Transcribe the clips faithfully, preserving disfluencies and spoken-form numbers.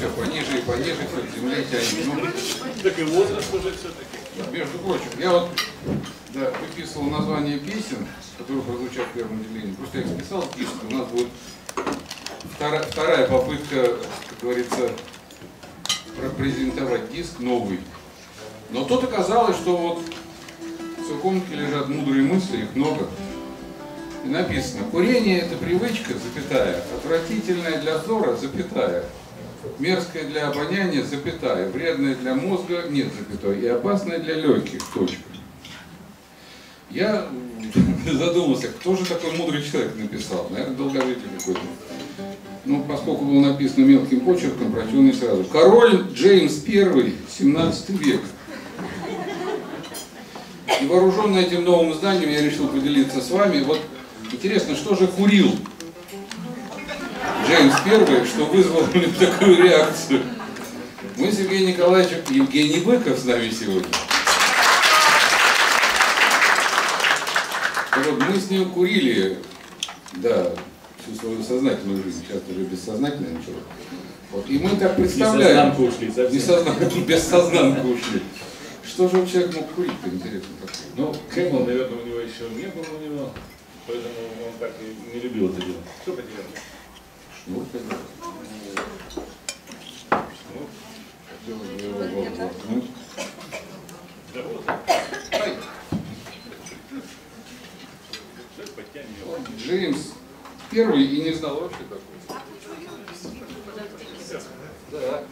все пониже и пониже, все к земле тянет. Ну, так и возраст уже все-таки. Между прочим, я вот да, выписывал название песен, которые прозвучат в первом отделении. Просто я их списал в диск. У нас будет вторая, вторая попытка, как говорится, презентовать диск новый. Но тут оказалось, что вот в сухомке лежат мудрые мысли, их много. И написано: курение – это привычка, запятая, отвратительная для взора, запятая, мерзкая для обоняния, запятая, вредная для мозга, нет, запятой, и опасная для легких, точка. Я задумался, кто же такой мудрый человек написал? Наверное, долговитель какой-то. Ну, поскольку было написано мелким почерком, прочел не сразу. Король Джеймс Первый, семнадцатый век. И вооруженный этим новым знанием я решил поделиться с вами. Вот интересно, что же курил Джеймс Первый, что вызвало у него такую реакцию. Мы с Евгением Николаевичем, Евгений Быков с нами сегодня. Так вот, мы с ним курили, да, всю свою сознательную жизнь, сейчас уже бессознательно начало. Вот, и мы так представляем. Несознанку ушли, совсем. Несознанку, бессознанку ушли. Что же человек мог курить-то, интересно? Ну, Хэмилл, наверное, у него еще не было у него, поэтому он так и не любил это дело. Что потерял? Шнур потерял. Хотелось бы его воткнуть. Да вот. Джеймс Первый и не знал вообще такого. Да.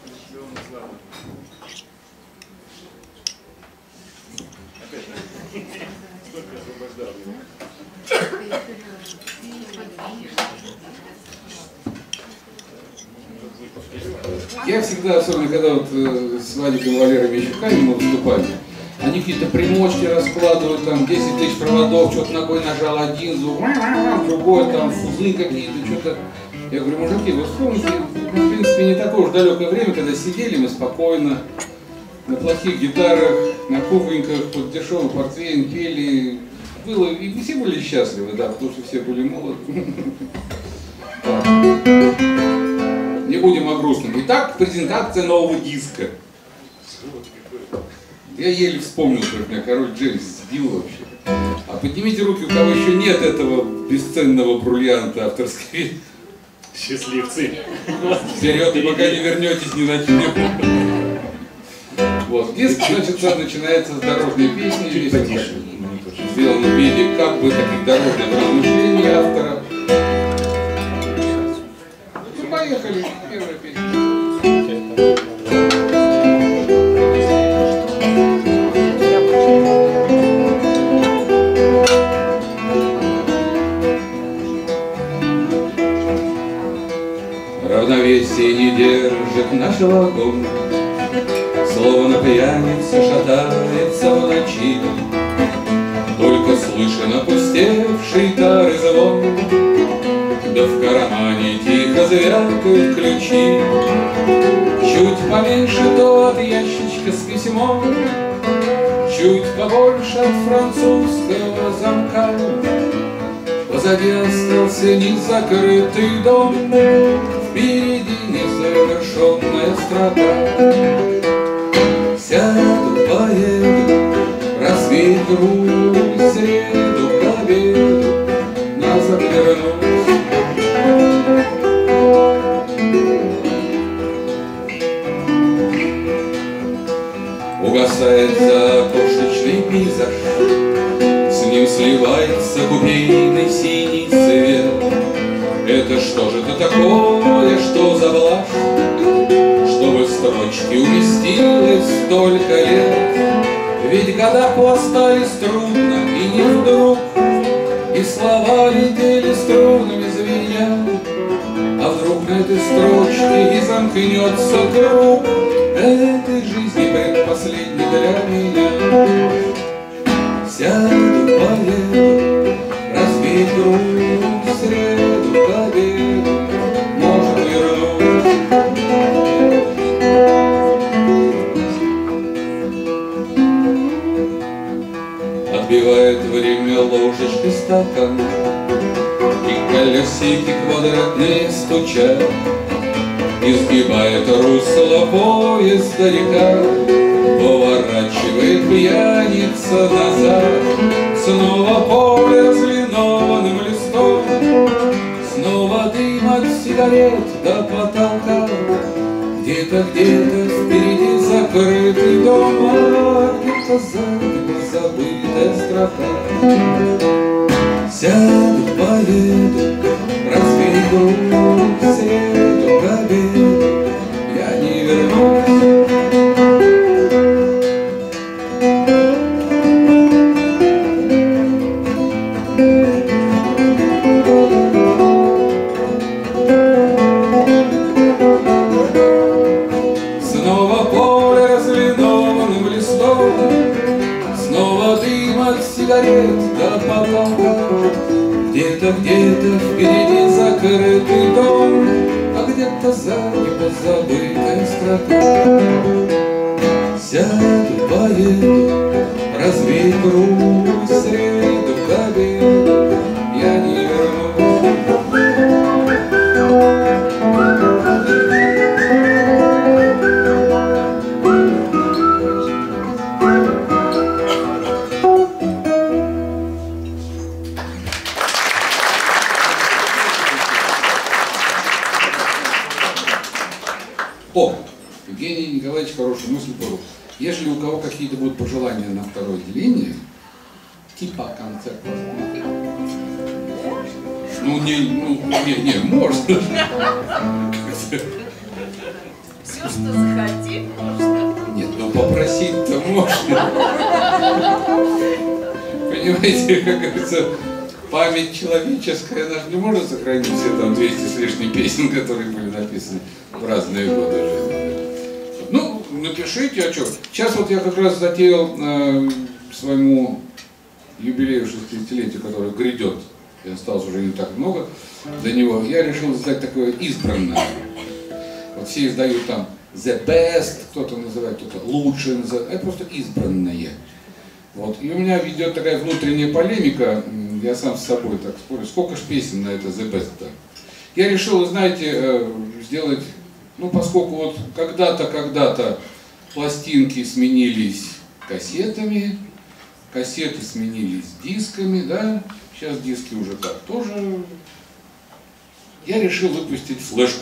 Я всегда, особенно когда вот э, с Вадиком и Валерой Мещуками мы выступали, они какие-то примочки раскладывают, там десять тысяч проводов, что-то ногой нажал один зуб, другой, там фузы какие-то, что-то. Я говорю, мужики, вы вспомните, в принципе, не такое уж далекое время, когда сидели мы спокойно, на плохих гитарах, на кухоньках, под дешевый портвейн пели. Было, и все были счастливы, да, потому что все были молоды. Не будем о грустном. Итак, презентация нового диска. Я еле вспомнил, что меня король Джеймс сбил вообще. А поднимите руки, у кого еще нет этого бесценного бриллианта авторской. Счастливцы. Вперед, и пока не вернетесь, не начнем. Вот, диск, значит, начинается с дорожной песни. Здесь сделано в виде как бы таких дорожных размышлений автора. Ну, поехали, первая песня. Равновесие не держит наш вагон, словно пьяница шатается в ночи. Только слышен опустевший тары звон, да в кармане тихо звякают ключи. Чуть поменьше тот ящичка с письмом, чуть побольше от французского замка. Позади остался незакрытый дом, впереди незавершенная строка. Сяду, поеду, разведру, среду, к обеду, назад вернусь. Угасает заокошечный пейзаж, с ним сливается купейный синий цвет. Это что же это такое, что за блажь, чтобы в строчке уместилось столько лет? Ведь года пластались трудно и не вдруг, и слова летели струнами звеня. А вдруг на этой строчке и замкнется круг этой жизни предпоследней для меня. Сяду, поеду, разведру, среду, к обеду, может вернусь. Отбивает время ложечкой стакан, и колесики квадратные стучат, и изгибает русло поезда река, поворачивает пьяница назад. Снова поле разлинованным листом, снова дым от сигарет до потолка. Где-то, где-то впереди закрытый дом, а где-то сзади забытая строка. Сяду, поеду, разведу в среду к обеду, я не вернусь. Снова поле разлинованным листом, снова дым от сигарет до потолка. Где-то, где-то впереди закрытый дом, а где-то сзади позабытая строка. Сяду, поеду, разведу в среду к обеду, я не вернусь. О, Евгений Николаевич хорошую мысль подал. Если у кого какие-то будут пожелания на второе отделение, типа концерта, ну не, ну не, не, можно. Все, что захотим, можно. Нет, ну попросить-то можно. Понимаете, как говорится, память человеческая, она же не может сохранить все там двести с лишним песен, которые были написаны в разные годы жизни. Ну, напишите, а что? Сейчас вот я как раз затеял э, своему юбилею шестидесятилетию, который грядет, и осталось уже не так много до него, я решил издать такое избранное. Вот все издают там the best, кто-то называет, кто-то лучше называет, это просто избранное. Вот. И у меня ведет такая внутренняя полемика, я сам с собой так спорю, сколько ж песен на это the best-то. Я решил, знаете, сделать, ну поскольку вот когда-то, когда-то пластинки сменились кассетами, кассеты сменились дисками, да, сейчас диски уже так тоже, я решил выпустить флешку.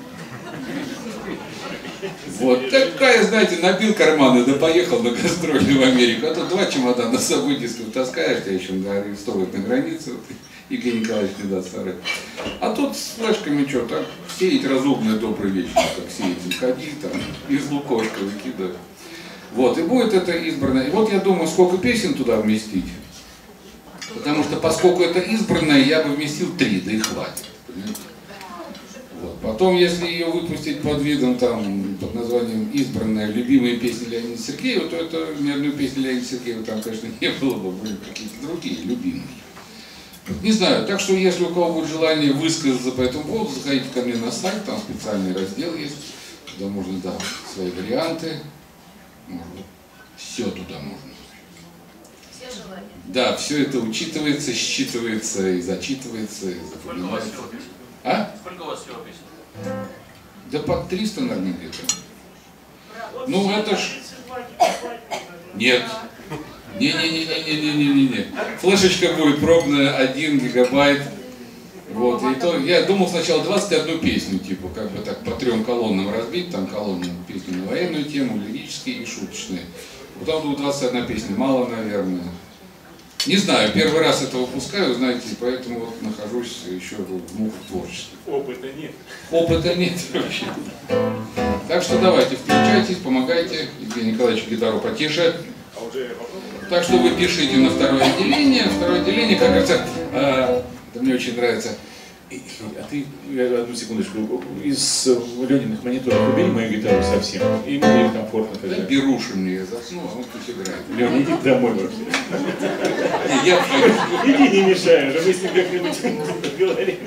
Вот такая, знаете, набил карманы, да поехал на гастроли в Америку. А то два чемодана с собой дисков таскаешь, тебя еще арестовывают на границе. Вот, Евгений Николаевич не даст старый. А тут с флешками что, так сеять разумное добрый вечер, как сеять уходи, там, из лукошка выкидывать. Вот, и будет это избранное. И вот я думаю, сколько песен туда вместить. Потому что поскольку это избранное, я бы вместил три, да и хватит. Понимаете? Вот. Потом, если ее выпустить под видом, там, под названием «Избранная любимые песни Леонида Сергеева», то это ни одной песни Леонида Сергеева там, конечно, не было бы, были какие-то другие любимые. Не знаю, так что если у кого будет желание высказаться по этому поводу, заходите ко мне на сайт, там специальный раздел есть, туда можно дать свои варианты, можно, все туда можно. Все желания. Да, все это учитывается, считывается и зачитывается, и запоминается. А? Сколько у вас всего песен? Да под триста, наверное, где-то. Ну это ж... Нет. Не-не-не-не-не-не-не-не. Флешечка будет пробная, один гигабайт. Вот. И то я думал сначала двадцать одну песню, типа, как бы так по трем колоннам разбить, там колонны песни на военную тему, лирические и шуточные. Потом будет двадцать одна песня, мало, наверное. Не знаю, первый раз это выпускаю, знаете, поэтому вот нахожусь еще в муках творчества. Опыта нет. Опыта нет вообще. Так что давайте, включайтесь, помогайте. Евгений Николаевич гитару потише. А уже попробовал? Так что вы пишите на второе отделение. Второе отделение, как говорится, э, это мне очень нравится. А ты, одну секундочку, из Лениных мониторов убери мою гитару совсем, и мне будет комфортно Да, тогда. Беруши мне я заснул, а он пусть играет. Лёня, иди домой вообще. Не, я пойду. Иди, не мешай, уже мы с ним как-нибудь поговорим.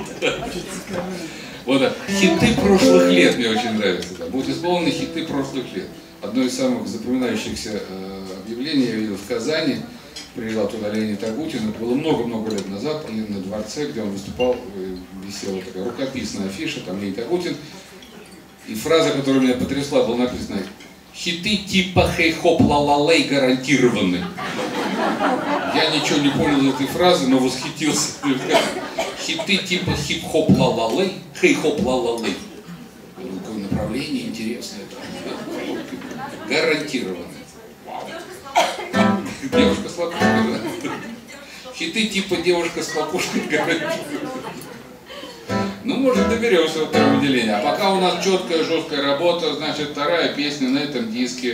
Вот, да. Хиты прошлых лет мне очень нравятся. Да. Будут исполнены хиты прошлых лет. Одно из самых запоминающихся э, объявлений я видел в Казани. Приезжал туда Леонид Агутин. Это было много-много лет назад, на дворце, где он выступал, висела такая рукописная афиша, там Леонид Агутин. И фраза, которая меня потрясла, была написана: хиты типа хей-хоп-ла-ла-лей гарантированы. Я ничего не понял из этой фразы, но восхитился. Хиты типа хип-хоп-ла-ла-лей, хей-хоп-ла-ла-лей. Какое направление интересное. Гарантированно. Девушка с лакушкой, да? Хиты типа девушка с лакушкой гарантированно. Ну, может, доберемся до этого выделения. А пока у нас четкая, жесткая работа, значит, вторая песня на этом диске.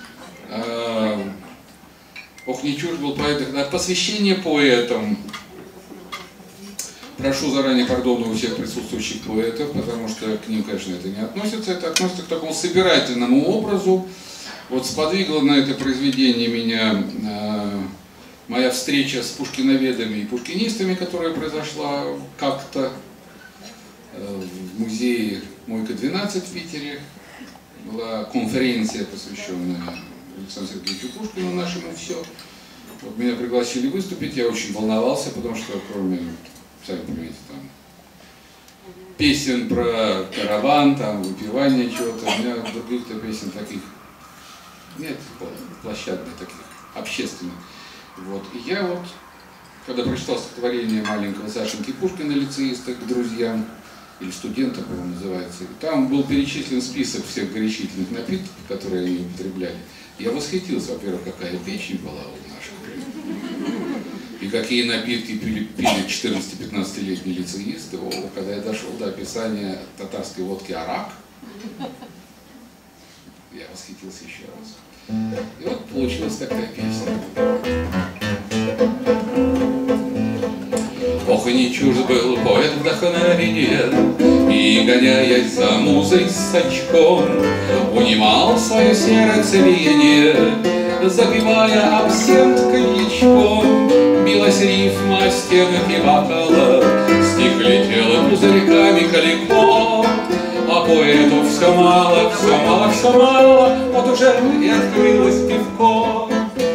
Ох, не чушь был поэт. Посвящение поэтам. Прошу заранее пардона у всех присутствующих поэтов, потому что к ним, конечно, это не относится. Это относится к такому собирательному образу. Вот сподвигла на это произведение меня э, моя встреча с пушкиноведами и пушкинистами, которая произошла как-то э, в музее Мойка двенадцать в Питере. Была конференция, посвященная Александру Сергеевичу Пушкину, нашему все. Вот меня пригласили выступить, я очень волновался, потому что кроме, сами понимаете, там песен про караван, там выпивание чего-то, у меня других-то песен таких нет, площадных таких, общественных. Вот. И я вот, когда прочитал стихотворение маленького Сашеньки Пушкина, лицеиста, к друзьям, или студентам, по-моему, называется, и там был перечислен список всех горячительных напитков, которые они употребляли. Я восхитился, во-первых, какая печень была у наших, и какие напитки пили, пили четырнадцати-пятнадцатилетние лицеисты. О, когда я дошел до описания татарской водки «Арак», я восхитился еще раз. И вот получилась такая песня. Ох, и не чужд был поэт вдохновения, и, гоняясь за музой с очком, унимал свое сердце биение, запивая абсент коньячком. Билась рифма о стенах и бокала, стих летел пузырьками каликом. А поэту все мало, все мало, все мало, вот уже и открылось пивко.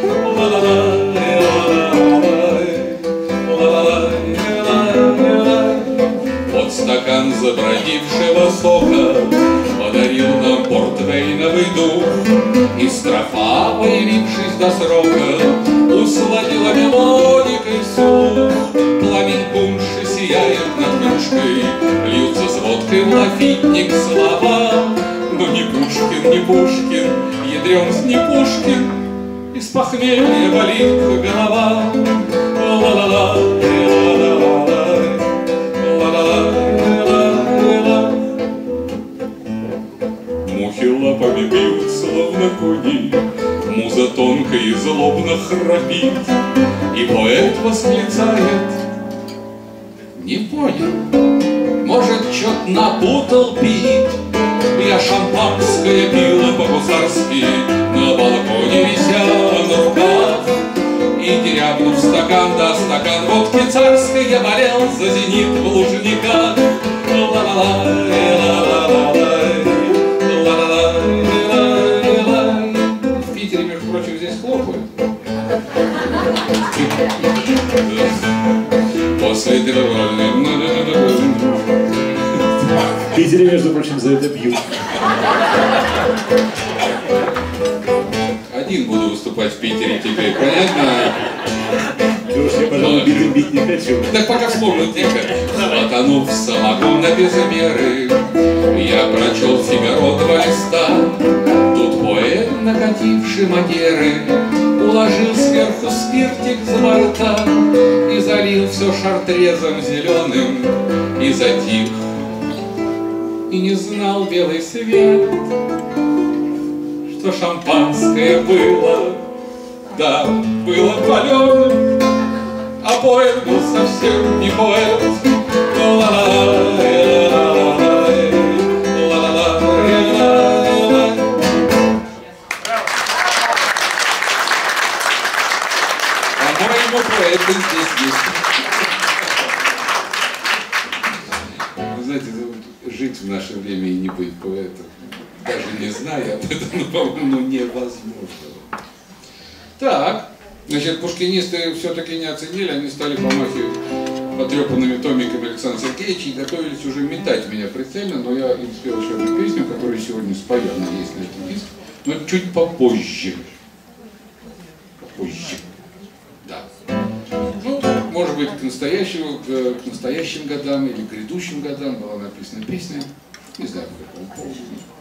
Вот стакан забродившего сока подарил нам портвейновый дух, и строфа, появившись до срока, усладила мелодикой слух. Пламень пунши сияет над кружкой, льются с водкой в лафитник слова. Но не Пушкин, не Пушкин, ядрём с не Пушкин, из похмелья болит голова. Ла-ла-ла, ла-ла-ла, ла-ла-ла. Мухи лапами бьют, словно кони, муза тонко и злобно храпит, и поэт восклицает: не понял, может, чё-то напутал пит. Я шампанское пила по-гусарски, на балконе вися на руках, и, дерябнув стакан, да стакан водки царской, я болел за «Зенит» в Лужниках. Ла-ла-ла, ла-ла-ла, ла-ла-ла. В Питере, между прочим, здесь хлопают. После В Питере, между прочим, за это бьют. Один буду выступать в Питере теперь, понятно? Потому что я, пожалуй, битым бить не хочу. Так пока вспомнил тихо. Потонув в самогон без меры, я прочел «Фигаро» два листа. Тут поэт, накативший манеры, уложил сверху спиртик с борта и залил все шартрезом зеленым, и затих, и не знал белый свет, что шампанское было, да, было паленым, а поэт был совсем не поэт. По-моему, поэты здесь есть. Вы знаете, жить в наше время и не быть поэтом, даже не зная об этом, но, по-моему, невозможно. Так, значит, пушкинисты все-таки не оценили, они стали помахивать потрепанными томиками Александра Сергеевича и готовились уже метать меня прицельно, но я им спел еще одну песню, которая сегодня споена есть на этом диске, но чуть попозже. Попозже. Да. Ну, может быть, к, настоящему, к, к настоящим годам или к грядущим годам была написана песня. Не знаю, по какому поводу.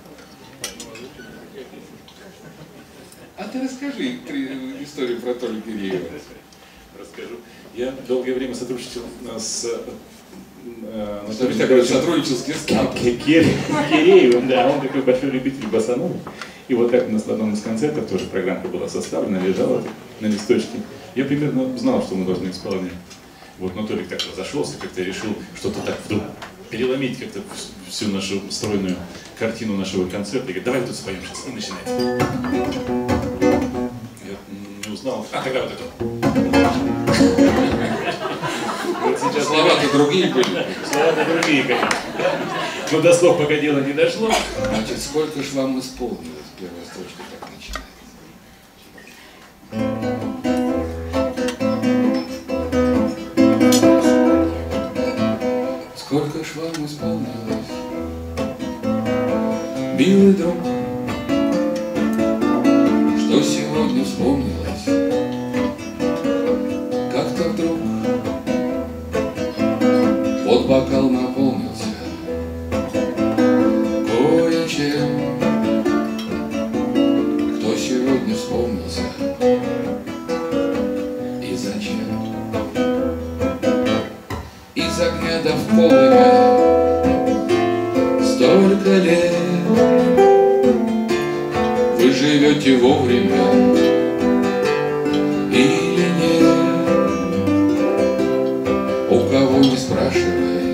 А ты расскажи историю про Толю Киреева. Расскажу. Я долгое время сотрудничал с э, Анатолием сотрудничал с Киреевым, да, он такой большой любитель босанова. И вот так у нас в одном из концертов тоже программка была составлена, лежала на листочке. Я примерно знал, что мы должны исполнять. Вот, но Толик так разошелся, как-то решил что-то так вдруг переломить как-то всю нашу стройную картину нашего концерта. И говорит, давай тут споем сейчас. И начинается. Я не узнал. А, тогда вот это. Вот сейчас слова-то другие были. Слова-то другие, конечно. Но до слов пока дело не дошло. Значит, сколько ж вам исполнилось? Первая строчка так начинается. Сколько ж вам исполнилось, милый друг, что сегодня вспомнилось, как-то вдруг вот бокал наполнился кое-чем, кто сегодня вспомнился и зачем. Из огня до в полымя столько лет вы живете вовремя или нет? У кого не спрашивай,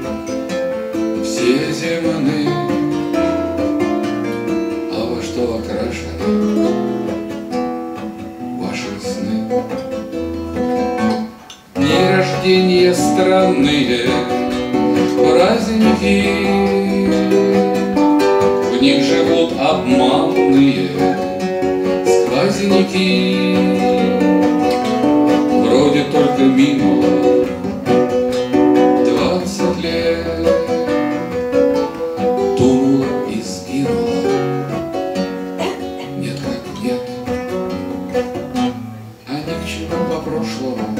все земны, а во что окрашены ваши сны? Дни рождения странные, праздники, в них живут обманные сквозники. Вроде только минуло двадцать лет, тунуло и сгинуло. Нет, как нет, а ни к чему по прошлому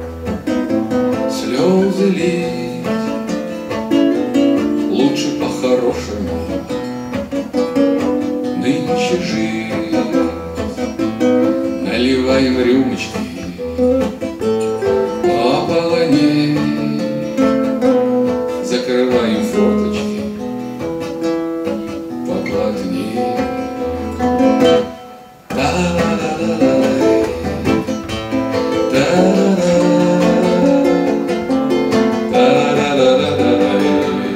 слезы лить, лучше по-хорошему нынче жить. Наливаем рюмочки пополней, закрываем форточки поплотней. Та-да-да-да-да-дай, та-да-да, та-да-да-да-да-дай,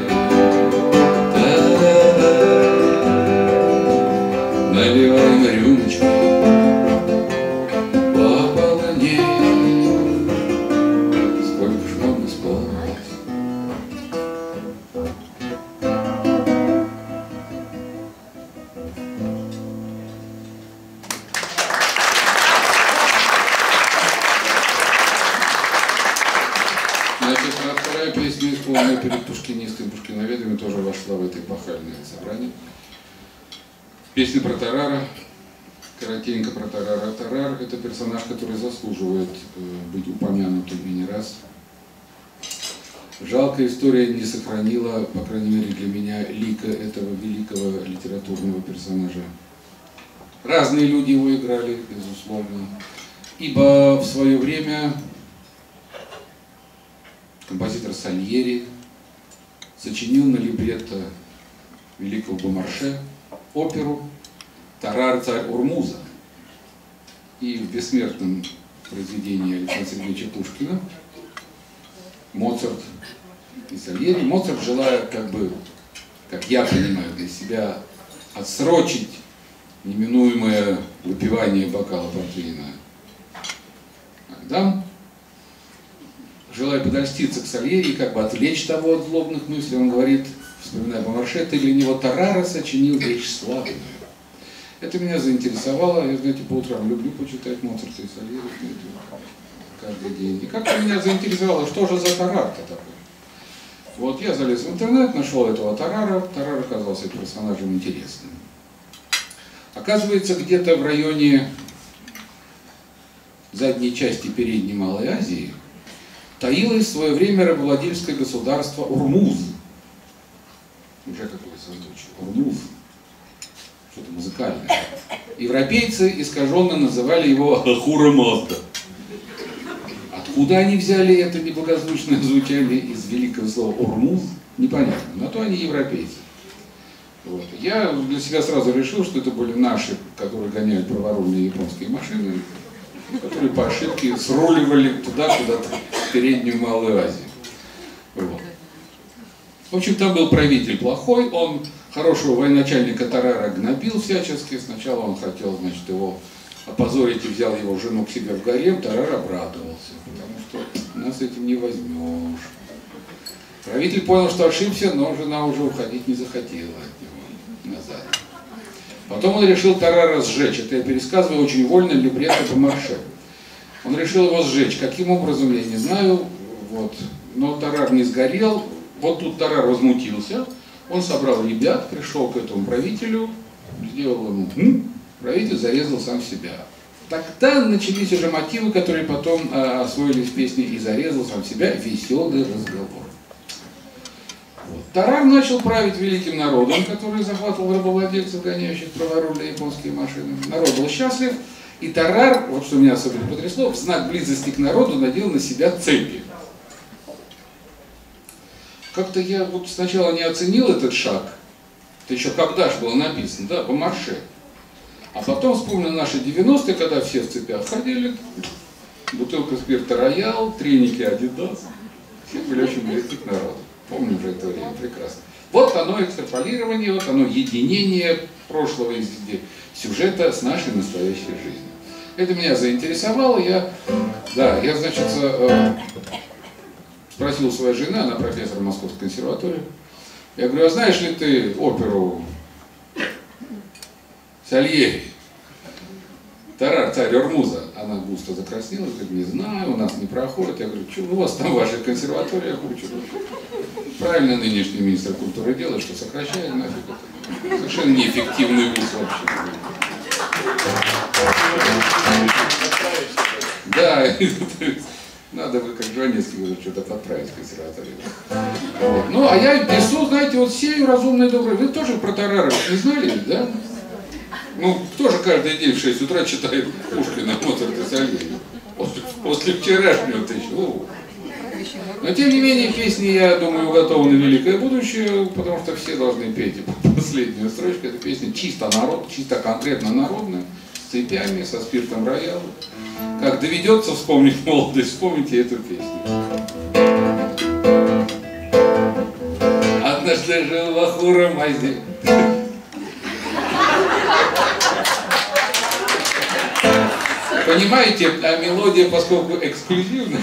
та-да-да. Наливаем рюмочки пополней. Сколько ж вам исполнилось? Значит, вторая песня, исполненная перед пушкинистом пушкиноведами, тоже вошла в это эпохальное собрание. Песня про Тарара, коротенько про Тарара. Тарар — это персонаж, который заслуживает э, быть упомянутым и не раз. Жалко, история не сохранила, по крайней мере для меня, лика этого великого литературного персонажа. Разные люди его играли, безусловно. Ибо в свое время композитор Сальери сочинил на либретто великого Бомарше оперу «Тарар, царь Урмуза». И в бессмертном произведении Александра Сергеевича Пушкина Моцарт и Сальери, Моцарт, желая, как бы, как я понимаю, для себя отсрочить неминуемое выпивание бокала портвейна Агдам, желая подольститься к Сальери, как бы отвлечь того от злобных мыслей, он говорит, вспоминая Бомарше, ты для него Тарара сочинил вещь славную. Это меня заинтересовало. Я, знаете, по утрам люблю почитать Моцарта и Сальери. каждый день. И как-то меня заинтересовало, что же за Тарар-то такой. Вот я залез в интернет, нашел этого Тарара. Тарар оказался персонажем интересным. Оказывается, где-то в районе задней части Передней Малой Азии таилось в свое время рабовладельское государство Урмуз. Уже какое созвучие. Урмуз. Что-то музыкальное. Европейцы искаженно называли его Ахура-Мазда. Откуда они взяли это неблагозвучное звучание из великого слова Урмуз, непонятно. Но то они европейцы. Вот. Я для себя сразу решил, что это были наши, которые гоняют праворульные японские машины, которые по ошибке сруливали туда, куда-то, в Переднюю Малую Азию. Вот. В общем, там был правитель плохой, он хорошего военачальника Тарара гнобил всячески. Сначала он хотел, значит, его опозорить и взял его жену к себе в гарем. Тарар обрадовался, потому что нас этим не возьмешь. Правитель понял, что ошибся, но жена уже уходить не захотела от него назад. Потом он решил Тарара сжечь. Это я пересказываю очень вольно либретто Бомарше. Он решил его сжечь. Каким образом, я не знаю. Вот. Но Тарар не сгорел. Вот тут Тарар возмутился. Он собрал ребят, пришел к этому правителю, сделал ему «хм», правитель зарезал сам себя. Тогда начались уже мотивы, которые потом э, освоились в песне «И зарезал сам себя» веселый разговор. Вот. Тарар начал править великим народом, который захватывал рабовладельцев, гоняющих праворульные японские машины. Народ был счастлив, и Тарар, вот что меня особенно потрясло, в знак близости к народу надел на себя цепи. Как-то я вот сначала не оценил этот шаг, это еще когда же было написано, да, Бомарше. А потом вспомнил наши девяностые, когда все в цепях ходили, бутылка спирта Роял, треники Адидас, все были очень близки к народу. Помню уже это время прекрасно. Вот оно экстраполирование, вот оно единение прошлого сюжета с нашей настоящей жизнью. Это меня заинтересовало, я, да, я, значит, спросил свою жену, она профессор Московской консерватории. Я говорю, а знаешь ли ты оперу Сальери? Тарар, царь Урмуза. Она густо закраснела, говорит, не знаю, у нас не проходит. Я говорю, что у вас там ваша консерватория учат? Правильно нынешний министр культуры делает, что сокращает нафиг это. Совершенно неэффективный вуз вообще. Да, надо бы, как Жванецкий говорит, что-то подправить в консерватории. Вот. Ну, а я несу, знаете, вот сею разумные добрые. Вы тоже про Тарара не знали, да? Ну, кто же каждый день в шесть утра читает Пушкина, Моцарта, Сальери? После, после вчерашнего ты еще. Но, тем не менее, песни, я думаю, готовы на великое будущее, потому что все должны петь. И последняя строчка, это песня чисто народ, чисто конкретно народная, с цепями, со спиртом Роял. Как доведется вспомнить молодость, вспомните эту песню. Однажды жил в Ахура-Мазде. Понимаете, а мелодия, поскольку эксклюзивная.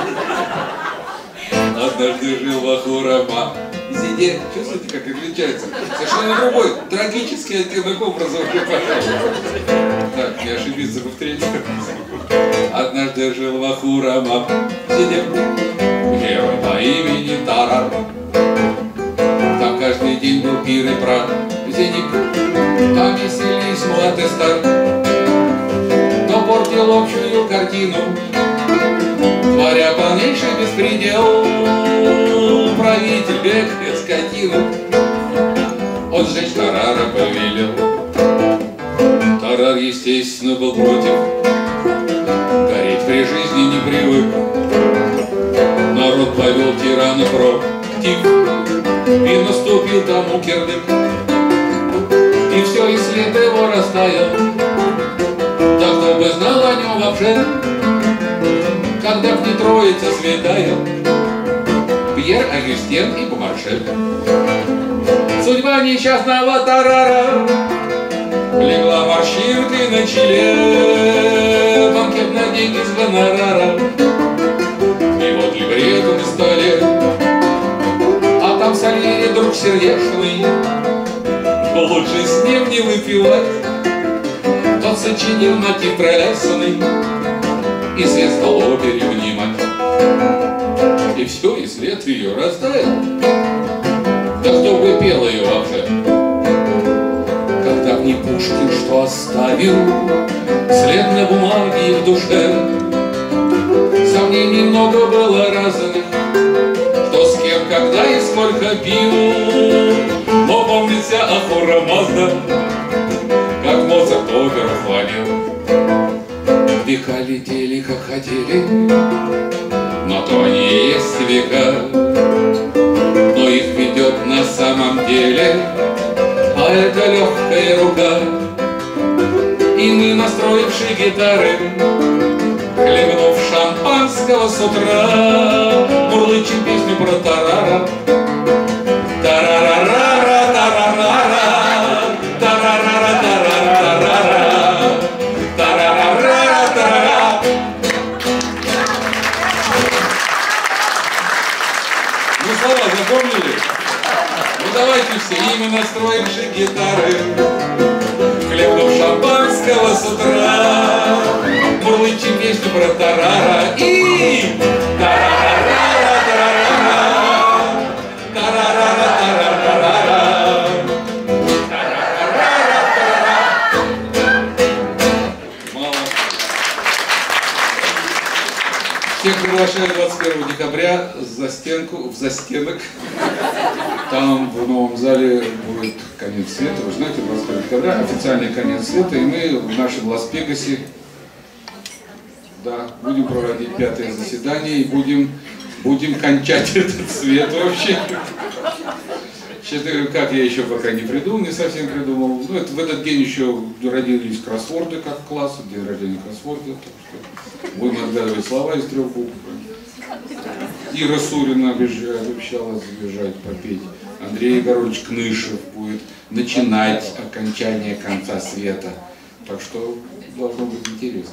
Однажды жил в Ахура-Мазде. Чувствуете, как отличается? Совершенно другой, трагический оттенок образа уже пошел. Так, не ошибиться бы в третьем. Однажды жил в Ахура-Мазде герой по имени Тарар. Там каждый день был пир и праздник, там веселись млад и стар. Но портил общую картину, творя полнейший беспредел. Правитель бег и скотину, он сжечь Тарара повелел. Тарар, естественно, был против, гореть при жизни не привык. Народ повел тирана против, и наступил тому кирдык. И все, и след его растаял. Да кто бы знал о нем вообще, когда в ней троица святая, Пьер, Агюстен и Бомарше. Судьба несчастного Тарара легла морщинкой на челе, банкет на деньги с гонорара. И вот либретто на столе, а там Сальери друг сердечный, лучше с ним не выпивать. Тот сочинил мотив прелестный, и свет стало перевнимать. И все, и след ее растаял. Да кто бы пел ее вообще? Когда в ней Пушкин что оставил, след на бумаге и в душе. Сомнений много было разных, кто с кем, когда и сколько пил. Но помнится Ахура Мазда, как Моцарт оперу хвалил. Века летели, как хотели, но то они и есть века. Но их ведет на самом деле, а это легкая рука. И мы, настроивши гитары, хлебнув шампанского с утра, мурлычем песню про тарара. Тарарара, тарарара, тарарара, тарарара, тарарара, тарара. Ну, слова запомнили? Ну, давайте все. И мы, настроивши гитары, хлебнув шампанского с утра, мурлычем песню про тарара и тарарара, тарарара, тарарара, тарарара, тарарара, тарарара. Мало. Всех приглашаю двадцать первого декабря за стенку, в застенок. Там в новом зале будет конец света. Вы знаете, двадцать первого декабря официальный конец света, и мы в нашем Лас-Вегасе, да, будем проводить пятое заседание и будем, будем кончать этот свет вообще. Честно говоря, как я еще пока не придумал, не совсем придумал. Ну, это, в этот день еще родились кроссворды как класс, день рождения кроссворда. Так что будем отгадывать слова из трех букв. Ира Сурина обещала забежать, попеть. Андрей Егорович Кнышев будет начинать окончание конца света. Так что должно быть интересно.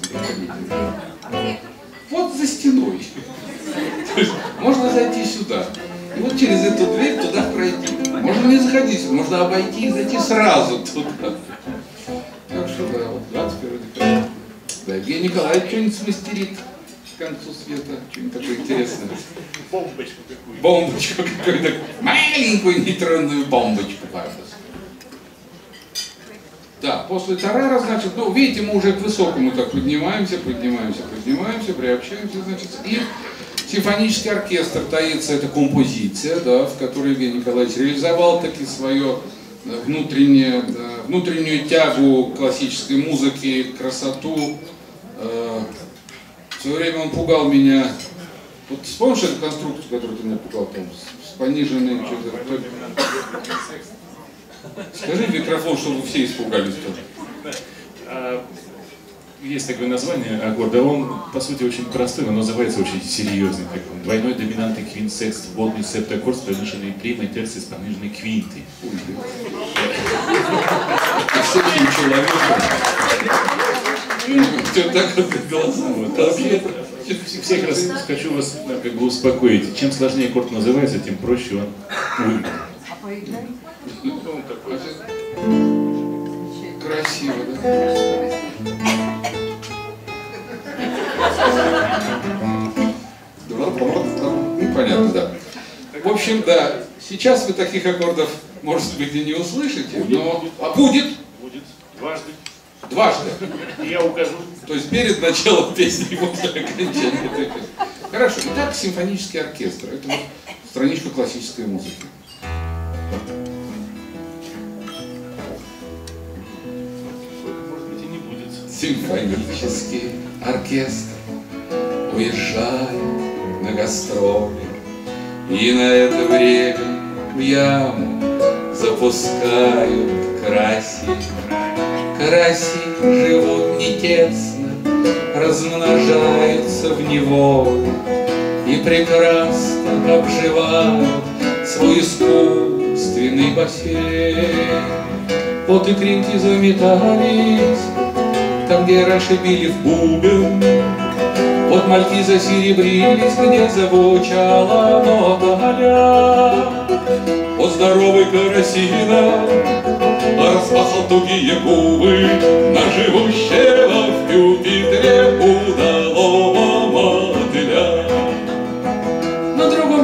Вот за стеной. То есть можно зайти сюда. И вот через эту дверь туда пройти. Можно не заходить, можно обойти и зайти сразу туда. Так что да, вот двадцать первого декабря. Да, Евгений Николаевич что-нибудь смастерит к концу света, что-нибудь такое интересное. Бомбочку какую-то. Бомбочку какую-то, маленькую нейтронную бомбочку, пожалуйста. Да, после тарара, значит, ну, видите, мы уже к высокому так поднимаемся, поднимаемся, поднимаемся, приобщаемся, значит, и симфонический оркестр таится, это композиция, да, в которой Евгений Николаевич реализовал таки свое внутреннее, да, внутреннюю тягу классической музыки, красоту. В свое время он пугал меня. Вот вспомнишь эту конструкцию, которую ты меня пугал, там, с пониженной, что-то. Скажи в микрофон, чтобы все испугались тоже. Есть такое название аккорда, он по сути очень простой, но называется очень серьезный. Как он. Двойной доминантный квинт-секст, водный септаккорд с пониженной третьей терции с пониженной квинтой. С этим человеком. Все так вот глаза. Вообще, всех раз хочу вас как бы успокоить. Чем сложнее аккорд называется, тем проще он выглядит. Красиво, да? Ну, понятно, да. В общем, да, сейчас вы таких аккордов, может быть, и не услышите, но... А будет? Будет. Дважды. Дважды. Я укажу. То есть перед началом песни и после окончания этой песни. Хорошо. Итак, симфонический оркестр. Это вот страничка классической музыки. Может быть, и не будет. Симфонический оркестр уезжает на гастроли, и на это время в яму запускают караси. Караси живут не тесно, размножаются в неволе и прекрасно обживают свой искусственный бассейн. Вот и кринки заметались там, где раньше били в бубен. Вот мальки засеребрились, где звучала нота ля. Вот здоровый карасина распахал тугие губы на живущего в пюпитре удалого.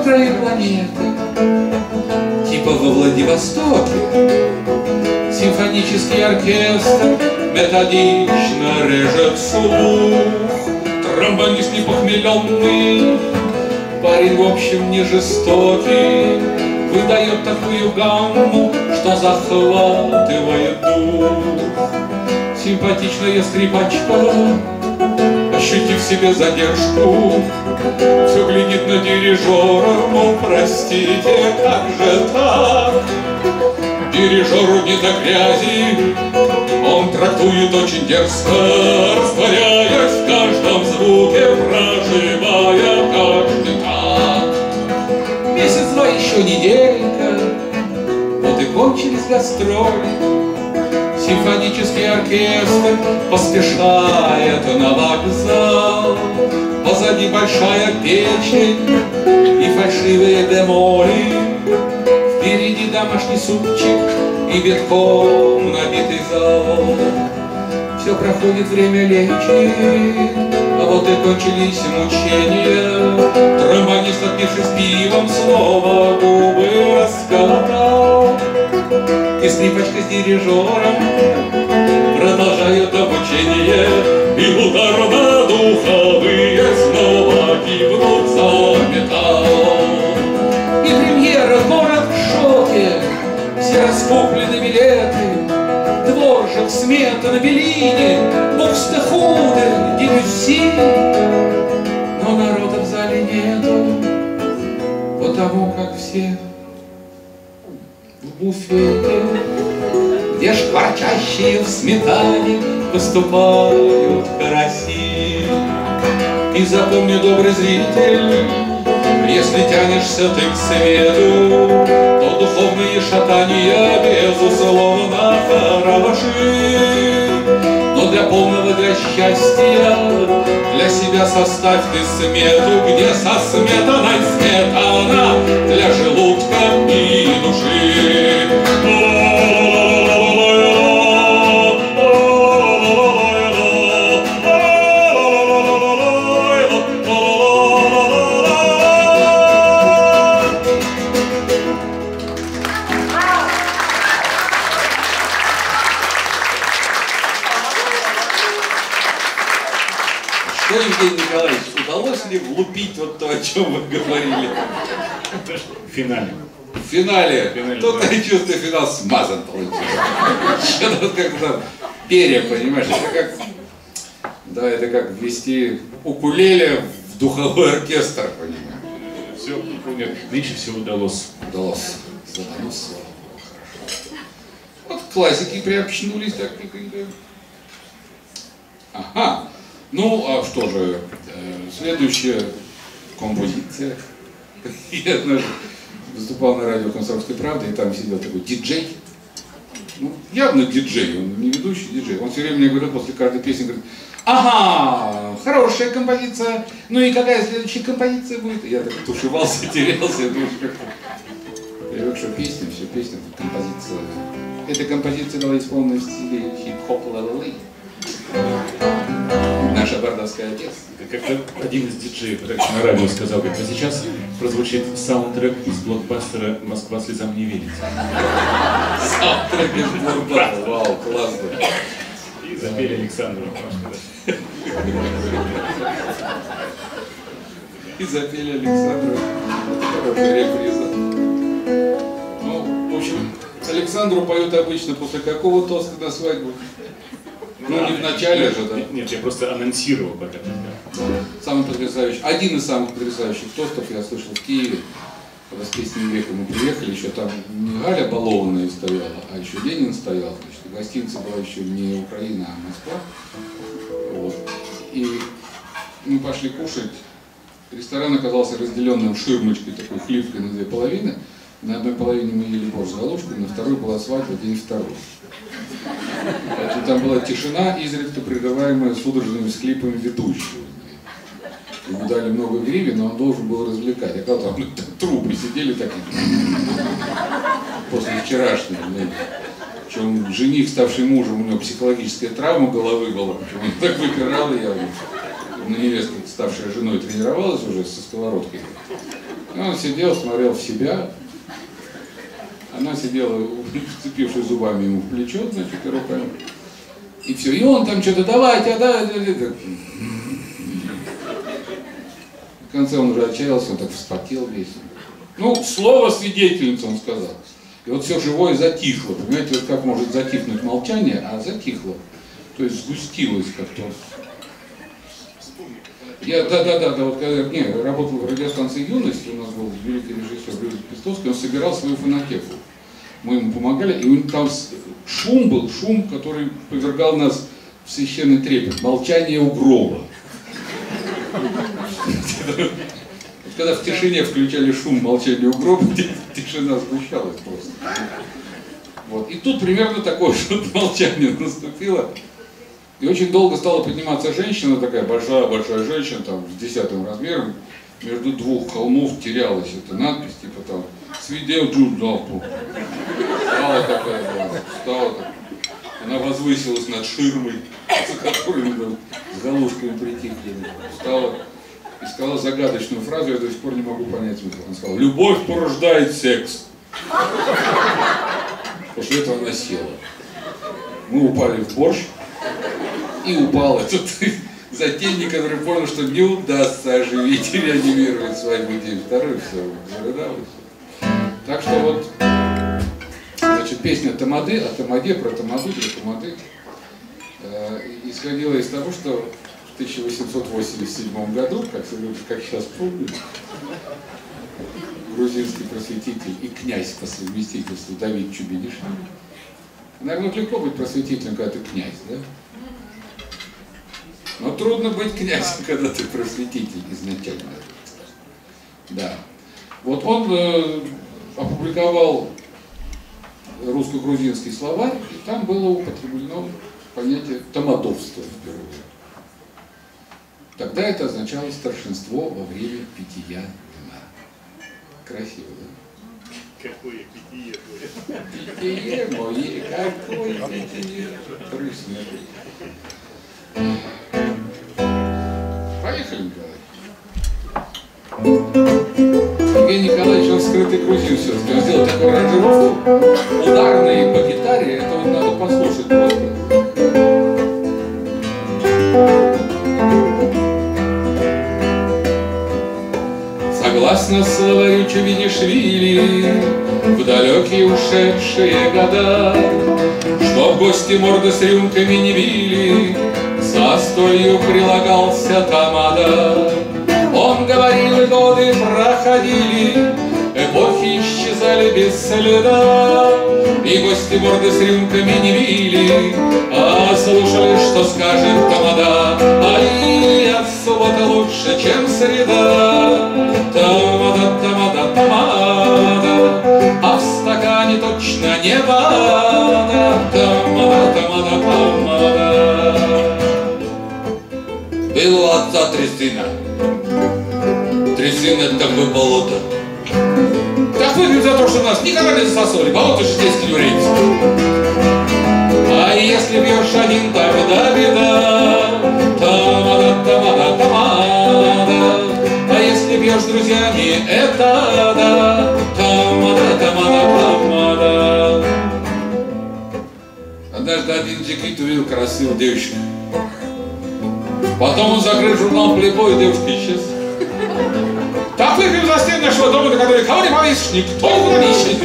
краю планеты, типа во Владивостоке, симфонический оркестр методично режет слух. Тромбонист непохмеленный, парень в общем не жестокий, выдает такую гамму, что захватывает дух. Симпатичная скрипачка, ощутив себе задержку, все глядит на дирижера, мол, простите, как же так? Дирижеру не до грязи, он трактует очень дерзко, растворяясь в каждом звуке, проживая каждый такт. Месяц-два еще неделька, вот и кончились гастроли. Симфонический оркестр поспешает на вокзал. Позади большая печень и фальшивые бемоли. Впереди домашний супчик и битком набитый зал. Все проходит, время лечит, а вот и кончились мучения. Тромбонист, отпившись пивом, снова губы раскатал. И скрипачка с дирижером продолжают обучение, и удар на духовые снова гибнут за металл. И премьера, город в шоке, все раскуплены билеты. Дворжик, Смета на Беллини, Букстехуде, Дебюсси. Но народа в зале нету, потому как все в буфете, где шкварчащие в сметане выступают караси. И запомни, добрый зритель, если тянешься ты к свету, то духовные шатания безусловно хороши. Но для полного, для счастья, для себя составь ты смету, где со сметаной сметана для желудка и души. Что, Евгений Николаевич, удалось ли влупить вот то, о чем вы говорили? В финале. В финале. В финале, Тут, да. я чувствую, финал смазан получился. Что-то как-то перья, понимаешь? Это как, да, это как ввести укулеле в духовой оркестр, понимаешь? Все, нет, нынче все удалось. Удалось. Задалось, слава Богу, хорошо. Вот классики приобщнулись, так как-то. Ага. Ну, а что же, э, следующая композиция. Я однажды выступал на радио «Комсомольской правды», и там сидел такой диджей. Ну, явно диджей, он не ведущий диджей. Он все время мне говорил после каждой песни, говорит: ага, хорошая композиция, ну и какая следующая композиция будет? И я так тушевался, терялся, я думаю, что как-то привык, что песня, все песня, это композиция. Эта композиция была исполнена в стиле хип-хоп ла-ла-лей. Наша бардовская отец. Как-то один из диджеев на радио сказал, говорит: а сейчас прозвучит саундтрек из блокбастера «Москва слезам не верит». Саундтрек из блокбастера, вау, классно. И запели Александру. И запели Александру. Хорошая реприза. Ну, в общем, Александру поют обычно после какого тоста на свадьбу? Ну, не в начале же, да? Нет, я просто анонсировал пока. Самый потрясающий, один из самых потрясающих тостов я слышал в Киеве, когда с песней «Века» мы приехали, еще там не Галя балованная стояла, а еще Ленин стоял. Значит, в гостинице была еще не Украина, а Москва. Вот. И мы пошли кушать. Ресторан оказался разделенным ширмочкой, такой хлипкой на две половины. На одной половине мы ели борщ с галушкой, на второй была свадьба, день второй. Там была тишина, изредка прерываемая судорожными склипами ведущего. Ему дали много гривен, но он должен был развлекать. А когда там трупы сидели такие, после вчерашнего. Причем жених, ставший мужем, у него психологическая травма головы была, причем он так выпирал, я на невестке, ставшая женой, тренировалась уже со сковородкой. Он сидел, смотрел в себя. Она сидела, вцепившись зубами ему в плечо, значит, и руками. И все. И он там что-то, давайте, а да, да, да. В конце он уже отчаялся, он так вспотел весь. Ну, слово свидетельница, он сказал. И вот все живое затихло. Понимаете, вот как может затихнуть молчание, а затихло. То есть сгустилось как-то. Я, да, да, да, да, вот когда не, я работал в радиостанции «Юность», у нас был великий режиссер Леонид Пестовский, он собирал свою фонотеку. Мы ему помогали, и у него там шум был, шум, который повергал нас в священный трепет. Молчание у гроба. Когда в тишине включали шум молчания у гроба, тишина сгущалась просто. Вот. И тут примерно такое же молчание наступило. И очень долго стала подниматься женщина, такая большая-большая женщина, там, с десятым размером, между двух холмов терялась эта надпись, типа там, свидетель Джузапу. Стала такая, да, стала так. Она возвысилась над ширмой, за которой там, с галушками притихли. Встала и сказала загадочную фразу, я до сих пор не могу понять смысл. Она сказала: любовь порождает секс. После этого она села. Мы упали в борщ. И упал этот затейник, который понял, что не удастся оживить и реанимировать свадьбу день второй, все, зарыдалось. Так что вот, значит, песня Тамады, о Тамаде, про Тамаду, для Тамады, э, исходила из того, что в тысяча восемьсот восемьдесят седьмом году, как, как сейчас помню, грузинский просветитель и князь по совместительству Давид Чубинишвили. Наверное, легко быть просветителем, когда ты князь, да? Но трудно быть князем, когда ты просветитель изначально. Да. Вот он э, опубликовал русско-грузинский словарь, и там было употреблено понятие тамадовства впервые. Тогда это означало старшинство во время питья вина. Красиво, да? Какое питье? Питье мое, какое питье? Прыснет. Поехали, Николай. Евгений Николаевич, он скрытый грузин все-таки. Он сделал такую аранжировку. Ударные по гитаре, это вот надо послушать просто. Согласно словарю Чубинишвили, в далекие ушедшие года, что в гости морды с рюмками не били, за столью прилагался тамада. Он говорил, и годы проходили, эпохи исчезали без следа, и гости морды с рюмками не били, а слушали, что скажет тамада. Ай, от суббота лучше, чем среда. Тамада, тамада, тамада, а в стакане точно не вода. Тамада, тамада, тамада. Был у отца три сына. Три сына — это как бы болото. Так выпьем за то, что нас никогда не засосали. Болото же здесь не вредится. А если бьешь один, тогда беда. Тамада, тамада, тамада. А если бьешь друзьями, это да. Тамада, тамада, тамада. Однажды один джигит увидел красивую девочку. Потом он закрыл журнал «Плейбой», и девушка исчез. Так выпьем за стены нашего дома, до которой кого не повесишь, никто его не исчезнет.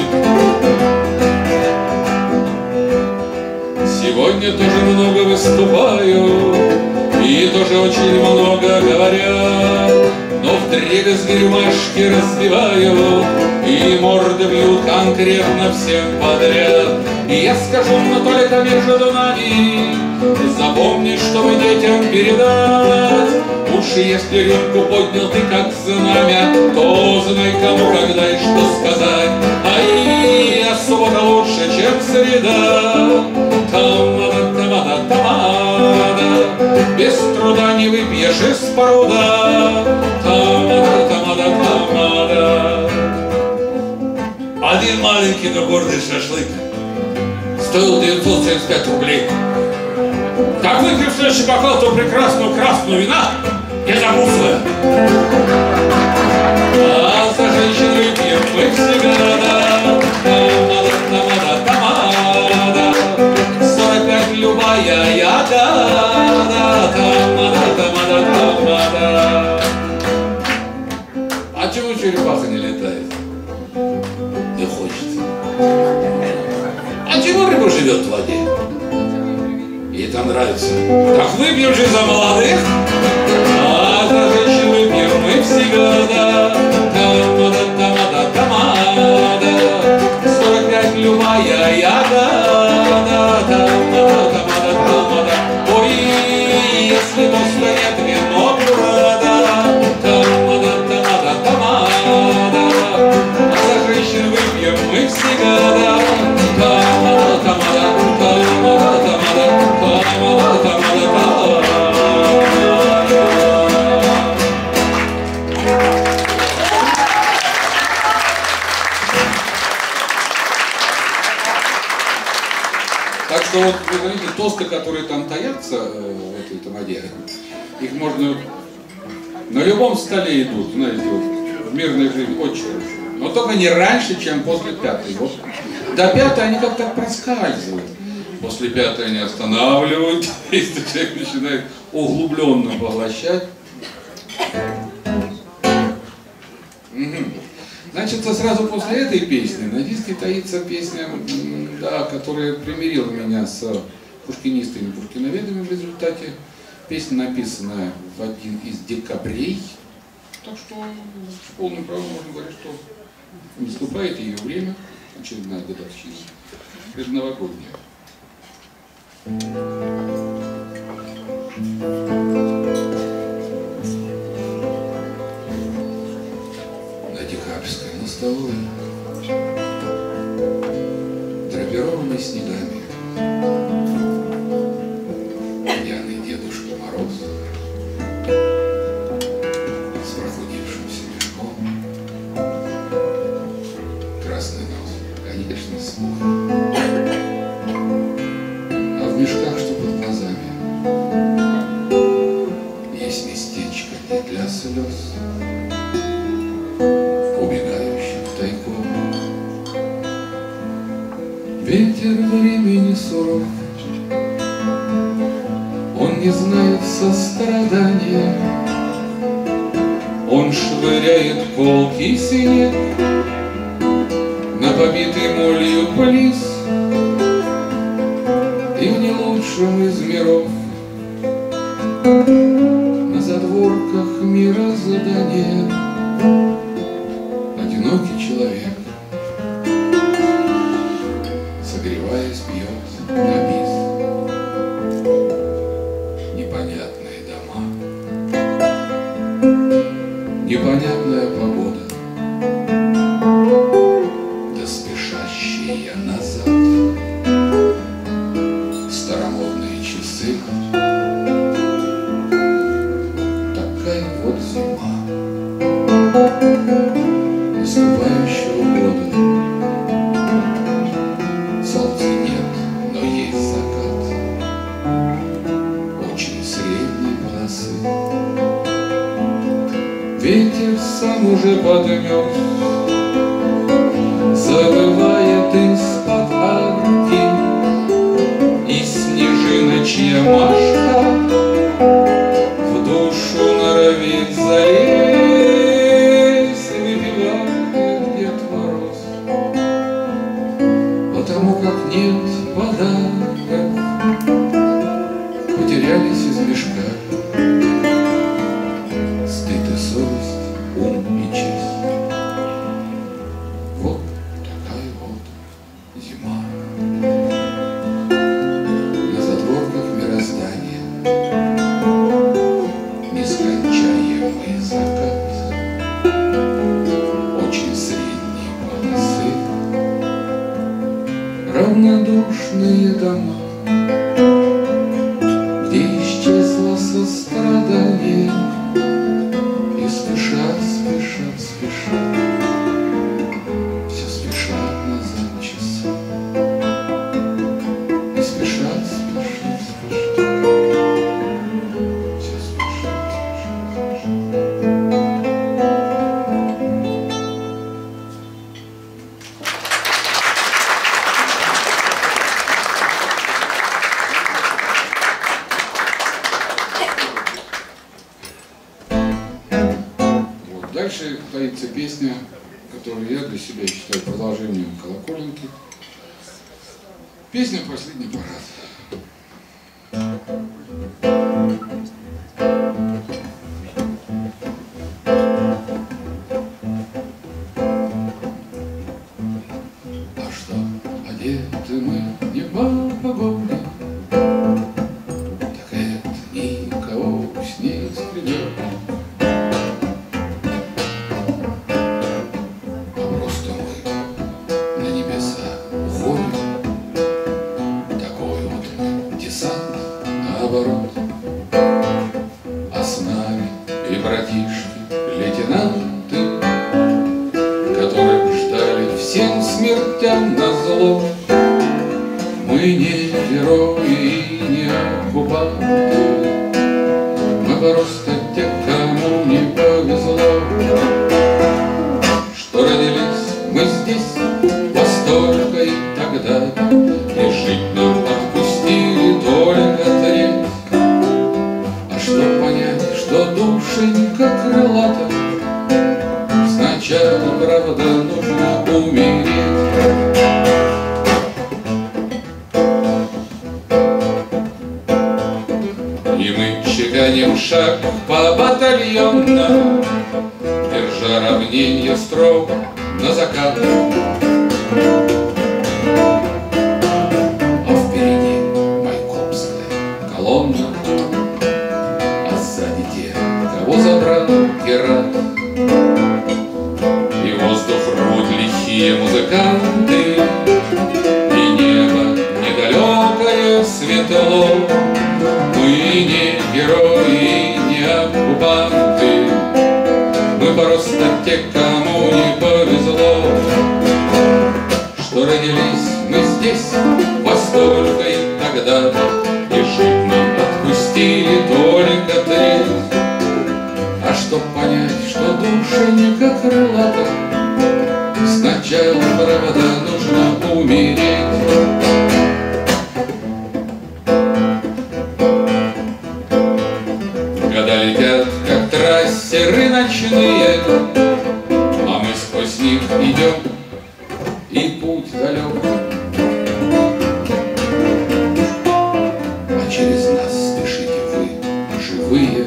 Сегодня тоже много выступаю, и тоже очень много говорят, но вдребезги рюмашки разбиваю, и морды бьют конкретно всем подряд. И я скажу, но только между нами, запомни, чтобы детям передать. Уж если рюмку поднял ты как знамя, то знай, кому, когда и что сказать. Ай, а суббота лучше, чем среда. Тамада, тамада, тамада, без труда не выпьешь из пруда. Тамада, тамада, тамада. Один маленький, но гордый шашлык стоил девятьсот семьдесят пять рублей. Как выпьем следующий бокал, то прекрасную красную вина, Я забыл свое. А за женщин любим мы всегда. Тамада, тамада, сорок пять любая яда. Тамада, тамада, тамада. А чего черепаха не летает? Не хочется. А чего рыба живет в воде? Ей там нравится. Так выпьем же за молодых. А за женщин выпьем мы всегда. Тамада, тамада, тамада. Сорок пять любая яда. Тамада, тамада, тамада. Ой, если доска нет вино брада. Тамада, тамада, тамада. А за женщин выпьем мы всегда. Тамада, тамада, тамада, тамада. Так что вот, вы говорите, тосты, которые там таятся в этой тамаде, их можно на любом столе идут, знаете, вот, в мирной жизни очень хорошо. Но только не раньше, чем после пятой. Вот. До пятой они как-то проскальзывают. После пятой они останавливают, если человек начинает углубленно поглощать. Угу. Значит, сразу после этой песни на диске таится песня, да, которая примирила меня с пушкинистами и пушкиноведами в результате. Песня написана в один из декабрей. Так что с полным правом можно говорить, что наступает ее время, очередная годовщина, предновогодняя. На Декабрьской мостовой, драпированной снегами, пьяный Дедушка Мороз с прохудившимся мешком, красный нос, конечно, свой. В мешках, что под глазами, есть местечко не для слез, убегающих тайком. Ветер времени суров, он не знает сострадания, он швыряет колкий снег на побитый молью плиз. И в не лучшем из миров, на задворках мироздания, одинокий человек, согреваясь, пьет на бис. Непонятные дома, непонятная погода, да спешащие назад старомодные часы. Такая вот зима наступающего года. Солнца нет, но есть закат очень средней полосы. Ветер сам уже подмёрз, завывает из-под арки, и снежиночья Машка в душу норовит залезть. Выпивает Дед Мороз, потому как нет подарков, потерялись из мешка стыд и совесть, ум и честь. Вот такая вот зима. На задворках мироздания нескончаемый закат очень средней полосы, равнодушные дома, где исчез Дальше таится песня, которую я для себя считаю продолжением колоколенки. Песня «Последний парад». А что, одеты мы не по погоде, так это никого снег придет. А с нами и братишки, лейтенанты, которых ждали всем смертям назло. Мы не герои и не оккупанты, мы просто те, кому не повезло, что родились мы здесь во столько и тогда, и жить нам отпустили только треть. Чтоб понять, что душенька крылата, сначала, правда, нужно умереть. И мы чеканим шаг по батальонно, держа равненье строго на закат. А впереди майкопская колонна, кого забрал Герат. И воздух рвут лихие музыканты, и небо недалекое светло. Мы не герои, не оккупанты, мы просто те, кому не повезло, что родились мы здесь во столько и тогда, и жить нам отпустили только треть. А чтоб понять, что душенька крылата, сначала, правда, нужно умереть. Года летят, как трассеры ночные, а мы сквозь них идем, и путь далек. А через нас спешите вы, живые,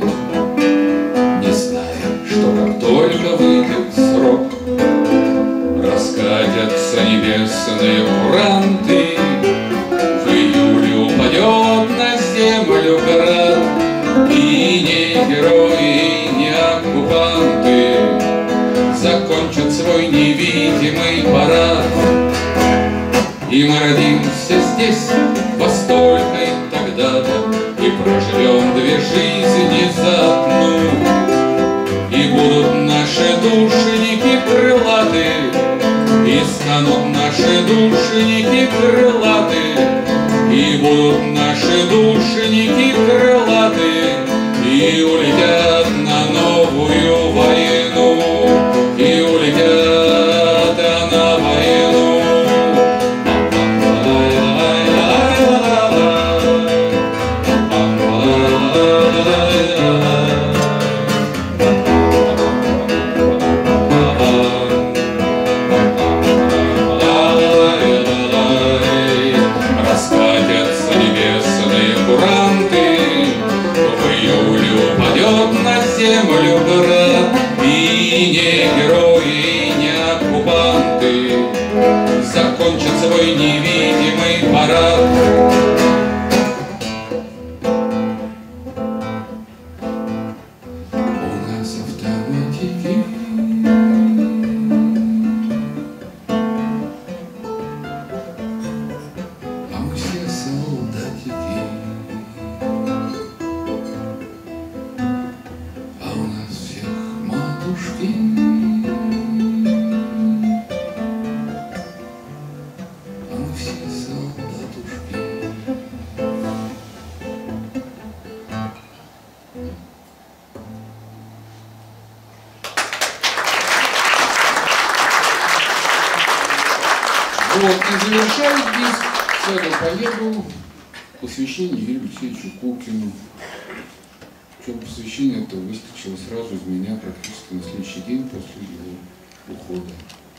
что как только выйдет срок, раскатятся небесные куранты, в июле упадет на землю град. И не герои, не оккупанты закончат свой невидимый парад. И мы родимся здесь во столько и тогда-то, и проживем две жизни за одну. И будут наши душеньки крылаты, и станут наши душеньки крылаты, и будут наши душеньки крылаты, и улетят на новую войну, и улетят на войну. Землю град, и не герои, не оккупанты закончат свой невидимый парад. У нас автоматики, а мы все солдатики. Вот, и завершает диск «Сяду поеду» посвящение Юрию Алексеевичу Кукину. Причем посвящение это выскочило сразу из меня практически на следующий день после его ухода.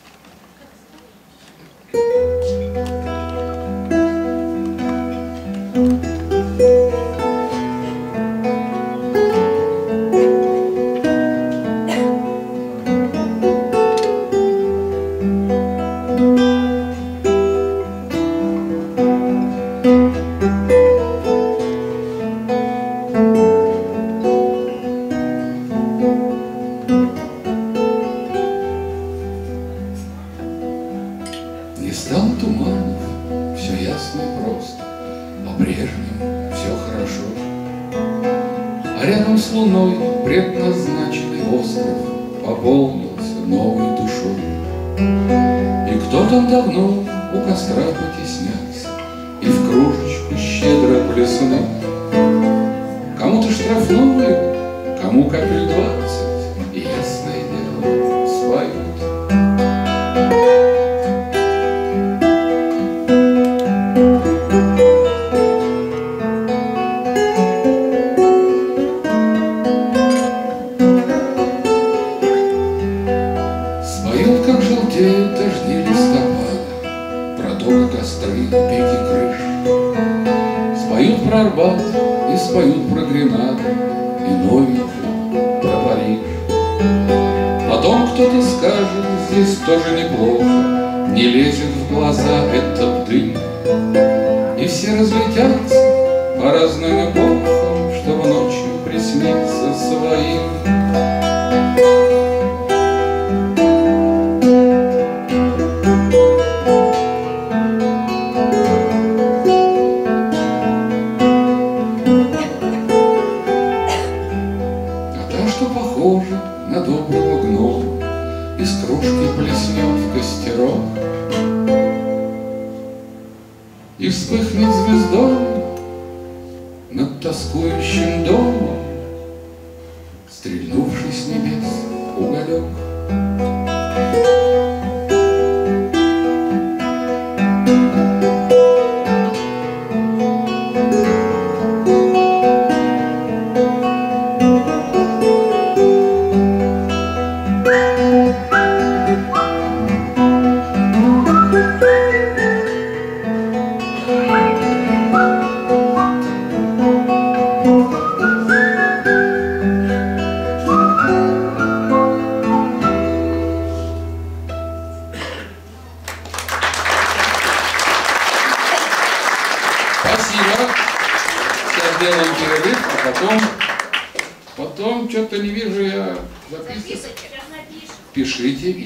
Не стало туманов, все ясно и просто, по-прежнему все хорошо. А рядом с луной предназначенный остров пополнился новой душой. И кто там давно у костра потеснялся и в кружечку щедро плеснул. Кому-то штрафную, кому капель двадцать, и ясное дело споют. Споют, как желтеют дожди листопада, про то, как костры, пеки крыш. Споют про Арбат и споют про Гренаду, и новенькую про Париж. Потом кто-то скажет, здесь тоже неплохо, не лезет в глаза этот дым. И все разлетятся по разным эпохам, чтобы ночью присниться своим. Что похоже на доброго гнома, из кружки плеснет в костерок и вспыхнет звездой над тоскующим домом, стрельнувший с небес уголек. Спасибо. Сейчас делаем перерыв, а потом, потом что-то не вижу я записывать. Пишите.